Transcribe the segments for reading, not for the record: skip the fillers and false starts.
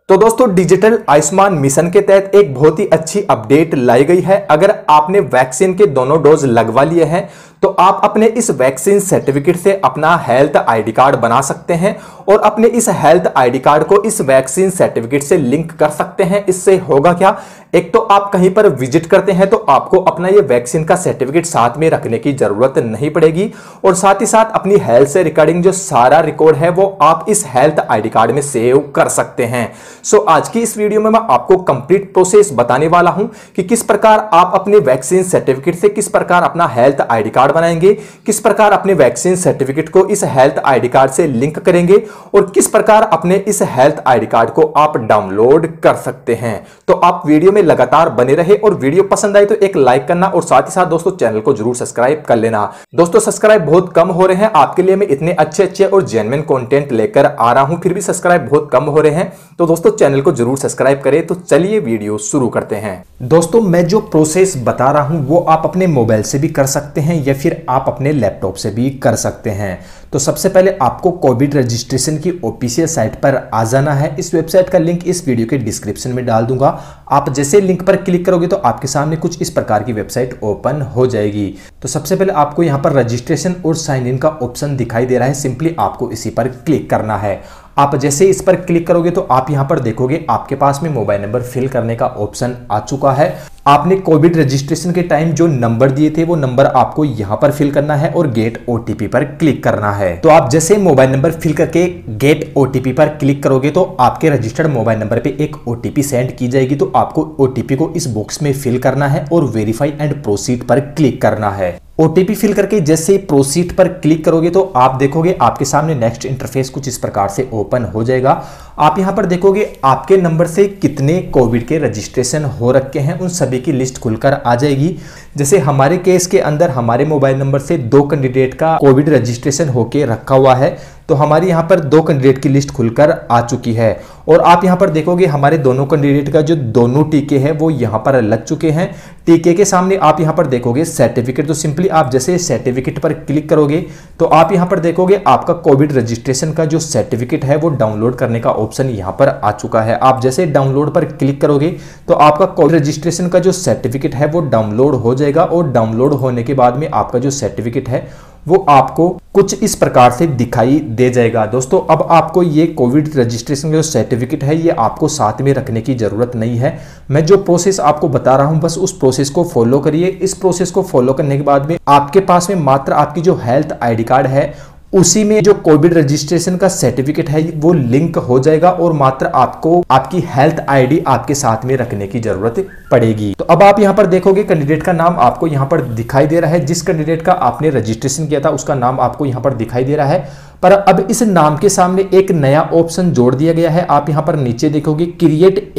तो दोस्तों digital Ayushman mission के तहत एक बहुत ही अच्छी अपडेट लाई गई है। अगर आपने वैक्सीन के दोनों डोज लगवा लिए हैं तो आप अपने इस वैक्सीन सर्टिफिकेट से अपना हेल्थ आईडी कार्ड बना सकते हैं और अपने इस हेल्थ आईडी कार्ड को इस वैक्सीन सर्टिफिकेट से लिंक कर सकते हैं। इससे होगा क्या, एक तो आप कहीं पर विजिट करते हैं तो आपको अपना ये वैक्सीन का सर्टिफिकेट साथ में रखने की जरूरत नहीं पड़ेगी और साथ ही साथ अपनी हेल्थ से रिगार्डिंग जो सारा रिकॉर्ड है वो आप इस हेल्थ आईडी कार्ड में सेव कर सकते हैं। सो आज की इस वीडियो में मैं आपको कंप्लीट प्रोसेस बताने वाला हूं कि किस प्रकार आप अपने वैक्सीन सर्टिफिकेट से किस प्रकार अपना हेल्थ आईडी कार्ड बनाएंगे, किस प्रकार अपने वैक्सीन सर्टिफिकेट को इस हेल्थ आईडी कार्ड से लिंक करेंगे और किस प्रकार अपने इस हेल्थ आईडी कार्ड को आप डाउनलोड कर सकते हैं। तो आप वीडियो में लगातार बने रहे और वीडियो पसंद आए तो एक लाइक करना और साथ ही साथ दोस्तों चैनल को जरूर सब्सक्राइब कर लेना। दोस्तों सब्सक्राइब बहुत कम हो रहे हैं, आपके लिए मैं इतने अच्छे और जेन्युइन कंटेंट लेकर आ रहा हूं, फिर भी सब्सक्राइब बहुत कम हो रहे हैं। तो दोस्तों चैनल को जरूर सब्सक्राइब करें। तो चलिए वीडियो शुरू करते हैं। दोस्तों मैं जो प्रोसेस बता रहा हूं वो आप अपने मोबाइल से भी कर सकते हैं या फिर आप अपने लैपटॉप से भी कर सकते हैं। तो सबसे पहले आपको कोविड रजिस्ट्रेशन की ऑफिशियल साइट पर आ जाना है। इस वेबसाइट का लिंक इस वीडियो के डिस्क्रिप्शन में डाल दूंगा। आप जैसे लिंक पर क्लिक करोगे तो आपके सामने कुछ इस प्रकार की वेबसाइट ओपन हो जाएगी। तो सबसे पहले आपको यहां पर रजिस्ट्रेशन और साइन इन का ऑप्शन दिखाई दे रहा है, सिंपली आपको इसी पर क्लिक करना है। आप जैसे इस पर क्लिक करोगे तो आप यहां पर देखोगे आपके पास में मोबाइल नंबर फिल करने का ऑप्शन आ चुका है। आपने कोविड रजिस्ट्रेशन के टाइम जो नंबर दिए थे वो नंबर आपको यहां पर फिल करना है और गेट ओटीपी पर क्लिक करना है। तो आप जैसे मोबाइल नंबर फिल करके गेट ओटीपी पर क्लिक करोगे तो आपके रजिस्टर्ड मोबाइल नंबर पे एक ओटीपी सेंड की जाएगी। तो आपको ओटीपी को इस बॉक्स में फिल करना है और वेरीफाई एंड प्रोसीड पर क्लिक करना है। ओटीपी फिल करके जैसे प्रोसीड पर क्लिक करोगे तो आप देखोगे आपके सामने नेक्स्ट इंटरफेस कुछ इस प्रकार से ओपन हो जाएगा। आप यहां पर देखोगे आपके नंबर से कितने कोविड के रजिस्ट्रेशन हो रखे हैं उन सभी की लिस्ट खुलकर आ जाएगी। जैसे हमारे केस के अंदर हमारे मोबाइल नंबर से 2 कैंडिडेट का कोविड रजिस्ट्रेशन होके रखा हुआ है, तो हमारी यहां पर 2 कैंडिडेट की लिस्ट खुलकर आ चुकी है। और आप यहां पर देखोगे हमारे दोनों कैंडिडेट का जो दोनों टीके हैं वो यहां पर लग चुके हैं। टीके के सामने आप यहां पर देखोगे सर्टिफिकेट, तो सिंपली आप जैसे सर्टिफिकेट पर क्लिक करोगे तो आप यहां पर देखोगे आपका कोविड रजिस्ट्रेशन का जो सर्टिफिकेट है वो डाउनलोड करने का ऑप्शन यहां पर आ चुका है। आप जैसे डाउनलोड पर क्लिक करोगे तो आपका कोविड रजिस्ट्रेशन का जो सर्टिफिकेट है वो डाउनलोड हो जाएगा और डाउनलोड होने के बाद में आपका जो सर्टिफिकेट है वो आपको कुछ इस प्रकार से दिखाई दे जाएगा। दोस्तों अब आपको ये कोविड रजिस्ट्रेशन का जो सर्टिफिकेट है ये आपको साथ में रखने की जरूरत नहीं है। मैं जो प्रोसेस आपको बता रहा हूं बस उस प्रोसेस को फॉलो करिए। इस प्रोसेस को फॉलो करने के बाद में आपके पास में मात्र आपकी जो हेल्थ आईडी कार्ड है उसी में जो कोविड रजिस्ट्रेशन का सर्टिफिकेट है वो लिंक हो जाएगा और मात्र आपको आपकी हेल्थ आईडी आपके साथ में रखने की जरूरत पड़ेगी। तो अब आप यहां पर देखोगे कैंडिडेट का नाम आपको यहां पर दिखाई दे रहा है। जिस कैंडिडेट का आपने रजिस्ट्रेशन किया था उसका नाम आपको यहां पर दिखाई दे रहा है, पर अब इस नाम के सामने एक नया ऑप्शन जोड़ दिया गया है। आप यहां पर नीचे देखोगे क्रिएट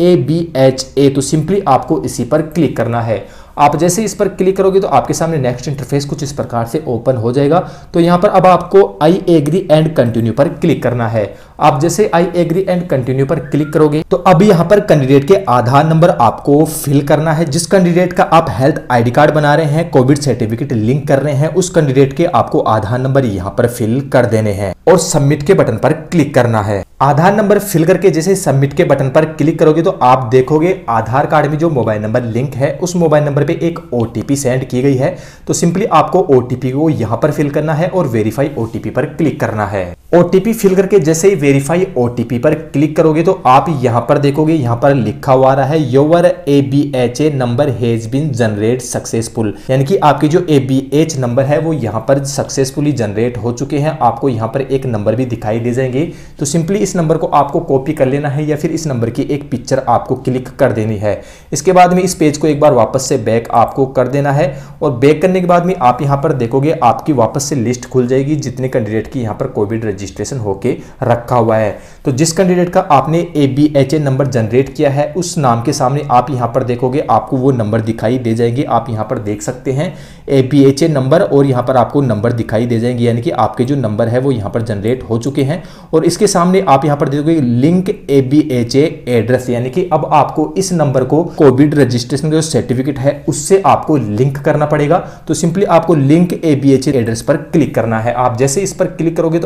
ABHA, तो सिंपली आपको इसी पर क्लिक करना है। आप जैसे इस पर क्लिक करोगे तो आपके सामने नेक्स्ट इंटरफेस कुछ इस प्रकार से ओपन हो जाएगा। तो यहां पर अब आपको आई एग्री एंड कंटिन्यू पर क्लिक करना है। आप जैसे आई एग्री एंड कंटिन्यू पर क्लिक करोगे तो अब यहां पर कैंडिडेट के आधार नंबर आपको फिल करना है। जिस कैंडिडेट का आप हेल्थ आईडी कार्ड बना रहे हैं, कोविड सर्टिफिकेट लिंक कर रहे हैं, उस कैंडिडेट के आपको आधार नंबर यहां पर फिल कर देने हैं और सबमिट के बटन पर क्लिक करना है। आधार नंबर फिल करके जैसे सबमिट के बटन पर क्लिक करोगे तो आप देखोगे आधार कार्ड में जो मोबाइल नंबर लिंक है उस मोबाइल नंबर पे एक ओटीपी सेंड की गई है। तो सिंपली आपको ओटीपी को यहां पर फिल करना है और वेरीफाई ओटीपी पर क्लिक करना है। ओटीपी फिल करके जैसे ही वेरीफाई ओटीपी पर क्लिक करोगे तो आप यहां पर देखोगे यहां पर लिखा हुआ रहा है your ABHA number has been generate successful, यानी कि आपकी जो ABH नंबर है वो यहां पर सक्सेसफुली जनरेट हो चुके हैं। आपको यहां पर एक नंबर भी दिखाई दे जाएंगे। तो सिंपली इस नंबर को आपको कॉपी कर लेना है या फिर इस नंबर की एक पिक्चर आपको क्लिक कर देनी है। इसके बाद में इस पेज को एक बार वापस से बैक आपको कर देना है और बैक करने के बाद में आप यहां पर देखोगे आपकी वापस से लिस्ट खुल जाएगी जितने कैंडिडेट की यहां पर कोविड रजिस्ट्रेशन होके रखा हुआ है। तो जिस कैंडिडेट का आपने ABHA नंबर जनरेट किया है उस नाम के सामने आप यहां पर देखोगे आपको वो नंबर दिखाई दे जाएंगे। आप यहां पर देख सकते हैं ABHA नंबर और यहां पर आपको नंबर दिखाई दे जाएंगे, यानी कि आपके जो नंबर है वो यहां पर जनरेट हो चुके हैं। और इसके सामने आप यहां पर देखोगे लिंक ABHA एड्रेस, यानी कि अब आपको इस नंबर को कोविड रजिस्ट्रेशन का जो सर्टिफिकेट है उससे आपको लिंक करना पड़ेगा। तो सिंपली आपको लिंक ABHA एड्रेस पर क्लिक करना है। आप जैसे इस पर क्लिक करोगे तो आप यहां पर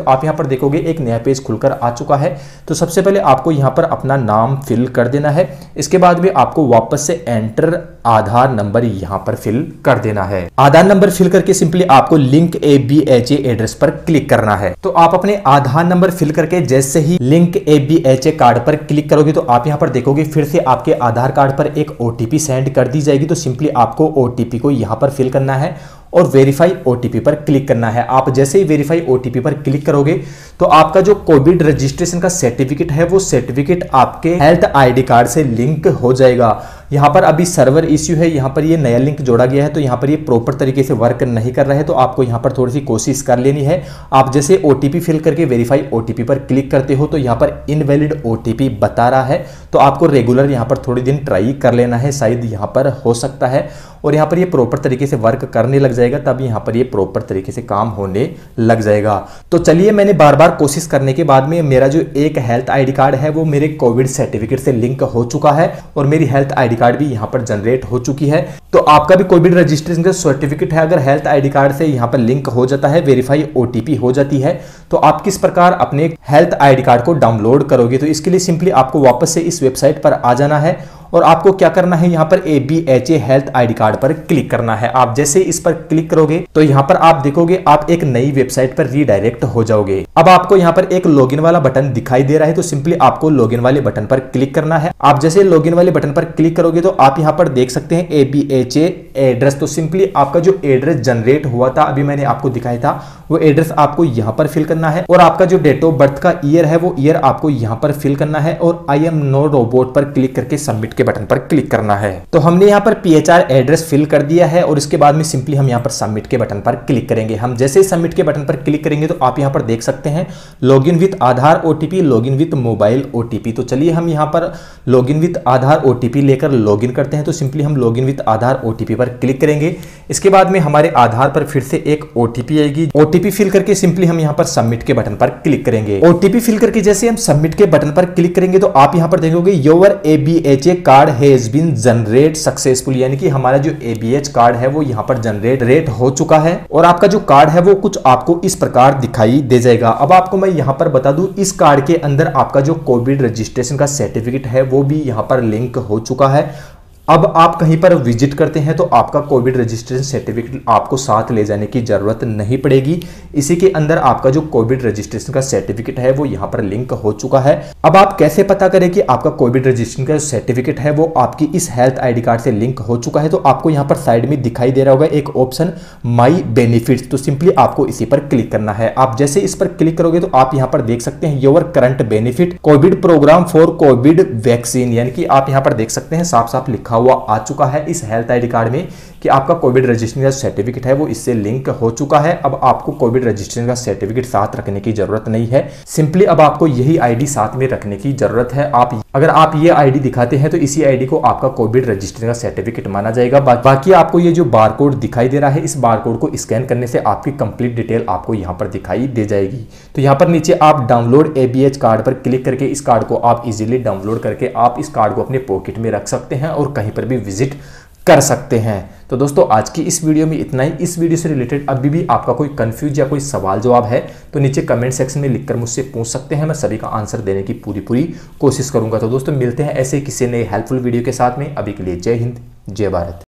पर देखोगे एक नया पेज खुलकर आ चुका है। तो सबसे पहले आपको यहाँ पर अपना नाम फिल कर देना है। इसके बाद भी आपको वापस से एंटर आधार नंबर यहाँ पर फिल कर देना है। आधार नंबर फिल करके सिंपली आपको लिंक ABHA एड्रेस पर क्लिक करना है। तो आप अपने आधार नंबर फिल करके जैसे ही लिंक ABHA कार्ड पर क्लिक करोगे तो आप यहाँ पर देखोगे फिर से आपके आधार कार्ड पर एक OTP सेंड कर दी जाएगी। तो सिंपली आपको OTP को यहाँ पर फिल करना है और वेरीफाई OTP पर क्लिक करना है। आप जैसे ही वेरीफाई OTP पर क्लिक करोगे तो आपका जो कोविड रजिस्ट्रेशन का सर्टिफिकेट है वो सर्टिफिकेट आपके हेल्थ ID कार्ड से लिंक हो जाएगा। यहाँ पर अभी सर्वर इश्यू है, यहाँ पर ये नया लिंक जोड़ा गया है तो यहाँ पर ये प्रॉपर तरीके से वर्क नहीं कर रहा है। तो आपको यहाँ पर थोड़ी सी कोशिश कर लेनी है। आप जैसे OTP फिल करके वेरीफाई OTP पर क्लिक करते हो तो यहाँ पर इनवैलिड OTP बता रहा है। तो आपको रेगुलर यहाँ पर थोड़ी दिन ट्राई कर लेना है, शायद यहाँ पर हो सकता है और यहाँ पर ये प्रॉपर तरीके से वर्क करने लग जाएगा, तब यहाँ पर ये प्रॉपर तरीके से काम होने लग जाएगा। तो चलिए, मैंने बार बार कोशिश करने के बाद में मेरा जो एक हेल्थ ID कार्ड है वो मेरे कोविड सर्टिफिकेट से लिंक हो चुका है और मेरी हेल्थ ID कार्ड भी यहाँ पर जनरेट हो चुकी है। तो आपका भी कोविड रजिस्ट्रेशन का सर्टिफिकेट है, अगर हेल्थ ID कार्ड से यहाँ पर लिंक हो जाता है, वेरीफाई OTP हो जाती है, तो आप किस प्रकार अपने हेल्थ ID कार्ड को डाउनलोड करोगे। तो इसके लिए सिंपली आपको वापस से इस वेबसाइट पर आ जाना है और आपको क्या करना है, यहाँ पर ABHA हेल्थ ID कार्ड पर क्लिक करना है। आप जैसे इस पर क्लिक करोगे तो यहाँ पर आप देखोगे आप एक नई वेबसाइट पर रीडायरेक्ट हो जाओगे। अब आपको यहाँ पर एक लॉगिन वाला बटन दिखाई दे रहा है तो सिंपली आपको लॉगिन वाले बटन पर क्लिक करना है। आप जैसे लॉगिन वाले बटन पर क्लिक करोगे तो आप यहाँ पर देख सकते हैं ABHA एड्रेस। तो सिंपली आपका जो एड्रेस जनरेट हुआ था, अभी मैंने आपको दिखाया था, वो एड्रेस आपको यहाँ पर फिल करना है और आपका जो डेट ऑफ बर्थ का ईयर है वो ईयर आपको यहाँ पर फिल करना है और I am no robot पर क्लिक करके सबमिट के बटन पर क्लिक करना है। तो हमने यहाँ पर PHR एड्रेस फिल कर दिया है और इसके बाद में सिंपली हम यहाँ पर सबमिट के बटन पर क्लिक करेंगे। हम जैसे ही सबमिट के बटन पर क्लिक करेंगे तो आप यहाँ पर देख सकते हैं login with Aadhaar OTP, login with mobile OTP। तो चलिए हम यहाँ पर लॉगिन विद आधार OTP लेकर लॉगिन करते हैं। तो सिंपली हम लॉगिन विद आधार OTP पर क्लिक करेंगे। इसके बाद में हमारे आधार पर फिर से एक OTP आएगी। OTP फिल करके सिंपली हम यहाँ पर सबमिट के बटन पर क्लिक करेंगे। OTP फिल करके जैसे हम सबमिट के बटन पर क्लिक करेंगे तो आप यहाँ पर देखोगे your ABHA card has been generate successful, यानी कि हमारा जो ABH कार्ड है वो यहाँ पर जनरेट हो चुका है और आपका जो कार्ड है वो कुछ आपको इस प्रकार दिखाई दे जाएगा। अब आपको मैं यहाँ पर बता दूं, इस कार्ड के अंदर आपका जो कोविड रजिस्ट्रेशन का सर्टिफिकेट है वो भी यहाँ पर लिंक हो चुका है। अब आप कहीं पर विजिट करते हैं तो आपका कोविड रजिस्ट्रेशन सर्टिफिकेट आपको साथ ले जाने की जरूरत नहीं पड़ेगी। इसी के अंदर आपका जो कोविड रजिस्ट्रेशन का सर्टिफिकेट है वो यहाँ पर लिंक हो चुका है। अब आप कैसे पता करें कि आपका कोविड रजिस्ट्रेशन का सर्टिफिकेट है वो आपकी इस हेल्थ ID कार्ड से लिंक हो चुका है। तो आपको यहाँ पर साइड में दिखाई दे रहा होगा एक ऑप्शन माई बेनिफिट्स। तो सिंपली आपको इसी पर क्लिक करना है। आप जैसे इस पर क्लिक करोगे तो आप यहाँ पर देख सकते हैं your current benefit Covid program for Covid vaccine, यानी कि आप यहाँ पर देख सकते हैं साफ साफ लिखा हुआ आ चुका है इस हेल्थ ID कार्ड में कि आपका कोविड रजिस्ट्रेशन का सर्टिफिकेट है वो इससे लिंक हो चुका है। अब आपको कोविड रजिस्ट्रेशन का सर्टिफिकेट साथ रखने की जरूरत नहीं है, सिंपली अब आपको यही ID साथ में रखने की जरूरत है। अगर आप ये ID दिखाते हैं तो इसी ID को आपका कोविड रजिस्ट्रेशन का सर्टिफिकेट माना जाएगा। बाकी आपको ये जो बारकोड दिखाई दे रहा है, इस बारकोड को स्कैन करने से आपकी कंप्लीट डिटेल आपको यहाँ पर दिखाई दे जाएगी। तो यहाँ पर नीचे आप डाउनलोड ABH कार्ड पर क्लिक करके इस कार्ड को आप इजीली डाउनलोड करके आप इस कार्ड को अपने पॉकेट में रख सकते हैं और कहीं पर भी विजिट कर सकते हैं। तो दोस्तों आज की इस वीडियो में इतना ही। इस वीडियो से रिलेटेड अभी भी आपका कोई कंफ्यूज या कोई सवाल जवाब है तो नीचे कमेंट सेक्शन में लिखकर मुझसे पूछ सकते हैं। मैं सभी का आंसर देने की पूरी कोशिश करूंगा। तो दोस्तों मिलते हैं ऐसे किसी नए हेल्पफुल वीडियो के साथ में। अभी के लिए जय हिंद, जय भारत।